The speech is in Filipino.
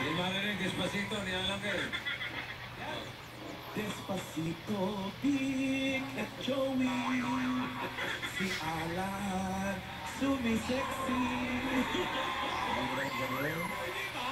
Di marinig, Despacito, ni Allan kayo. Despacito Vic and Joey. Si Allan, sumeseksi.